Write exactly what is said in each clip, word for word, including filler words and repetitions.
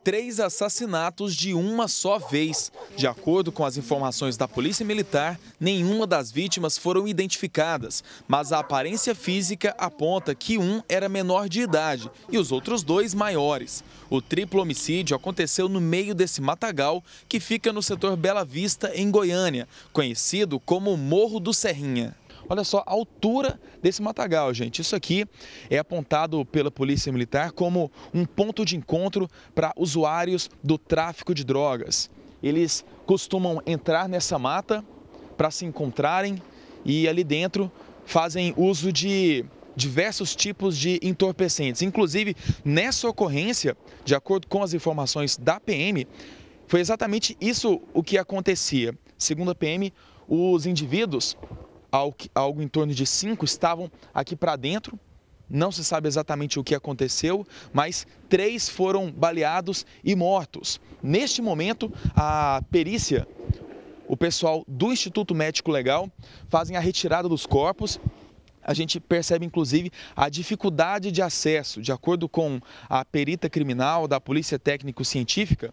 três assassinatos de uma só vez. De acordo com as informações da Polícia Militar, nenhuma das vítimas foram identificadas, mas a aparência física aponta que um era menor de idade e os outros dois maiores. O triplo homicídio aconteceu no meio desse matagal que fica no setor Bela Vista, em Goiânia, conhecido como Morro do Serrinha. Olha só a altura desse matagal, gente. Isso aqui é apontado pela Polícia Militar como um ponto de encontro para usuários do tráfico de drogas. Eles costumam entrar nessa mata para se encontrarem e ali dentro fazem uso de diversos tipos de entorpecentes. Inclusive, nessa ocorrência, de acordo com as informações da P M, foi exatamente isso o que acontecia. Segundo a P M, os indivíduos, algo em torno de cinco, estavam aqui para dentro. Não se sabe exatamente o que aconteceu, mas três foram baleados e mortos. Neste momento, a perícia, o pessoal do Instituto Médico Legal fazem a retirada dos corpos. A gente percebe, inclusive, a dificuldade de acesso. De acordo com a perita criminal da Polícia Técnico-Científica,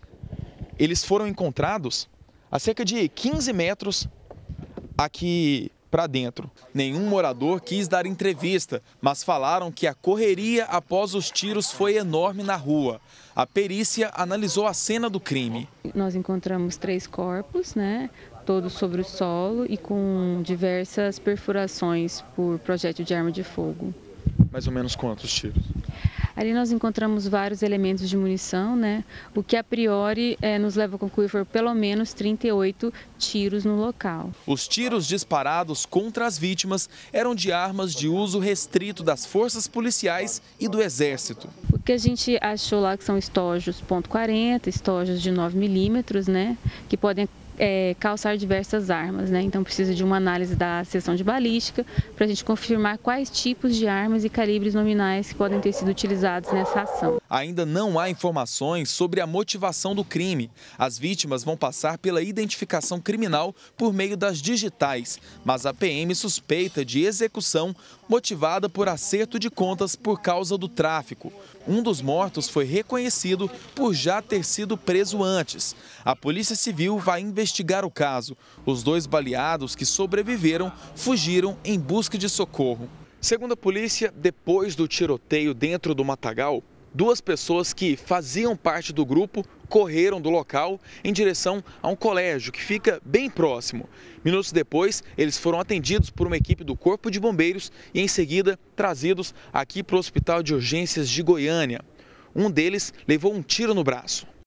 eles foram encontrados a cerca de quinze metros aqui para dentro. Nenhum morador quis dar entrevista, mas falaram que a correria após os tiros foi enorme na rua. A perícia analisou a cena do crime. Nós encontramos três corpos, né, todos sobre o solo e com diversas perfurações por projétil de arma de fogo. Mais ou menos quantos tiros? Ali nós encontramos vários elementos de munição, né? O que a priori é, nos leva a concluir foram pelo menos trinta e oito tiros no local. Os tiros disparados contra as vítimas eram de armas de uso restrito das forças policiais e do Exército. O que a gente achou lá que são estojos ponto quarenta, estojos de nove milímetros, né? Que podem É, calçar diversas armas, né? Então precisa de uma análise da seção de balística para a gente confirmar quais tipos de armas e calibres nominais que podem ter sido utilizados nessa ação. Ainda não há informações sobre a motivação do crime. As vítimas vão passar pela identificação criminal por meio das digitais, mas a P M suspeita de execução motivada por acerto de contas por causa do tráfico. Um dos mortos foi reconhecido por já ter sido preso antes. A Polícia Civil vai investigar o caso. Os dois baleados que sobreviveram fugiram em busca de socorro. Segundo a polícia, depois do tiroteio dentro do matagal, duas pessoas que faziam parte do grupo correram do local em direção a um colégio que fica bem próximo. Minutos depois, eles foram atendidos por uma equipe do Corpo de Bombeiros e em seguida trazidos aqui para o Hospital de Urgências de Goiânia. Um deles levou um tiro no braço.